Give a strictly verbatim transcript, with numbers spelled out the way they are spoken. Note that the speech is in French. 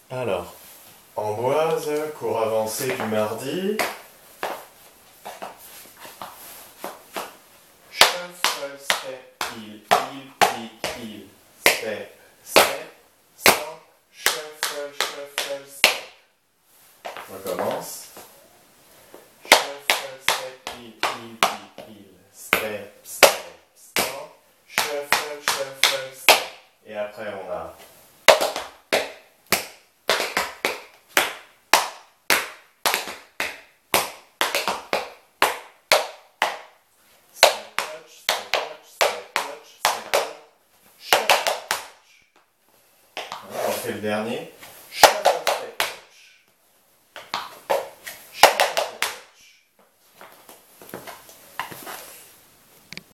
Alors, Amboise, cours avancé du mardi. Shuffle, step, il, il, pique, il, step, step, stamp, shuffle, shuffle, step. On recommence. Shuffle, step, il, il, pique, il, step, step, stamp, shuffle, shuffle, step. Et après on a on fait le dernier.